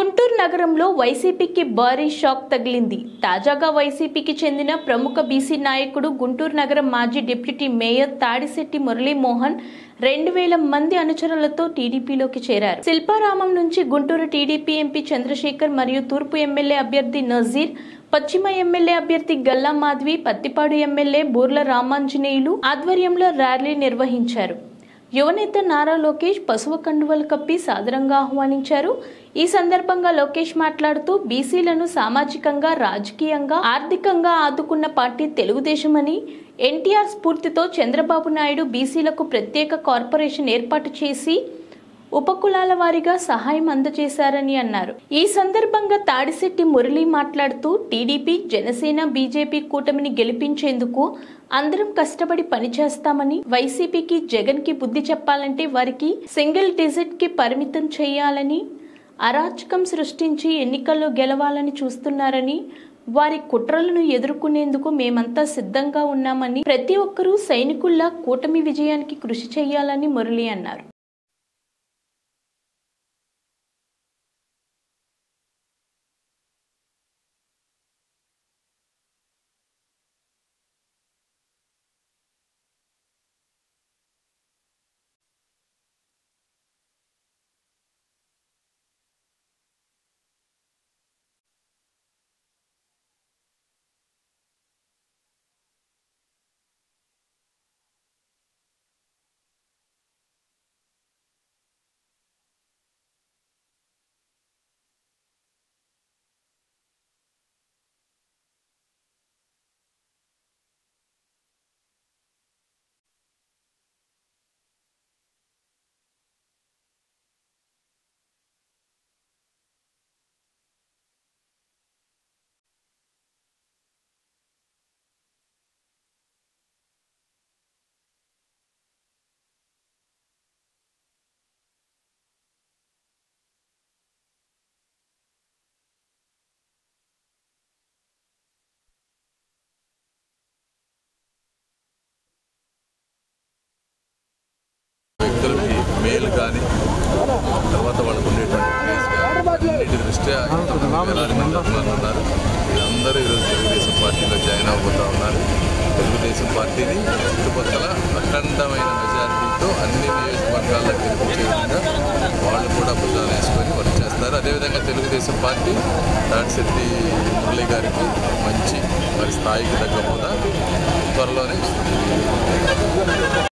గుంటూరు నగరంలో వైసీపీకి భారీ షాక్ తగిలింది. తాజాగా వైసీపీకి చెందిన ప్రముఖ బీసీ నాయకుడు గుంటూరు నగరం మాజీ డిప్యూటీ మేయర్ తాడిశెట్టి మురళీమోహన్ 2000 మంది అనుచరులతో టీడీపీలోకి చేరారు. శిల్పారామం నుంచి గుంటూరు టీడీపీ ఎంపీ చంద్రశేఖర్ మరియు తూర్పు ఎమ్మెల్యే అభ్యర్థి నజీర్, పశ్చిమ ఎమ్మెల్యే అభ్యర్థి గల్లా మాధవి, పత్తిపాడు ఎమ్మెల్యే బూర్ల రామాంజనేయులు ఆధ్వర్యంలో ర్యాలీ నిర్వహించారు. యువనేత నారా లోకేష్ పసుపు కండువలు కప్పి సాదరంగా ఆహ్వానించారు. ఈ సందర్భంగా లోకేష్ మాట్లాడుతూ బీసీలను సామాజికంగా, రాజకీయంగా, ఆర్థికంగా ఆదుకున్న పార్టీ తెలుగుదేశం అని, ఎన్టీఆర్ స్ఫూర్తితో చంద్రబాబు నాయుడు బీసీలకు ప్రత్యేక కార్పొరేషన్ ఏర్పాటు చేసి ఉపకులాల వారీగా సహాయం అందజేశారని అన్నారు. ఈ సందర్భంగా తాడిశెట్టి మురళి మాట్లాడుతూ టీడీపీ, జనసేన, బీజేపీ కూటమిని గెలిపించేందుకు అందరం కష్టపడి పనిచేస్తామని, వైసీపీకి, జగన్ కి బుద్ధి చెప్పాలంటే వారికి సింగిల్ డిజిట్ కి పరిమితం చేయాలని, అరాచకం సృష్టించి ఎన్నికల్లో గెలవాలని చూస్తున్నారని, వారి కుట్రలను ఎదుర్కొనేందుకు మేమంతా సిద్ధంగా ఉన్నామని, ప్రతి ఒక్కరూ సైనికుల్లా కూటమి విజయానికి కృషి చేయాలని మురళి అన్నారు. వ్యక్తులకి మేలు కానీ తర్వాత వాళ్ళకు ఉండేటువంటి ప్లేస్ కానీ అన్నిటి దృష్ట్యా వేలాది మంది అభిమానులు ఉన్నారు. వీళ్ళందరూ ఈరోజు తెలుగుదేశం పార్టీలో జాయిన్ అవబోతూ ఉన్నారు. తెలుగుదేశం పార్టీని చుట్టుపక్కల అఖండమైన మెజారిటీతో అన్ని నియోజకవర్గాల్లో గెలిపించే విధంగా వాళ్ళు కూడా భుజాలు వేసుకొని వర్క్ చేస్తారు. అదేవిధంగా తెలుగుదేశం పార్టీ తాడిశెట్టి మురళి గారికి మంచి స్థాయికి తగ్గ హోదా త్వరలోనే ఇస్తుంది.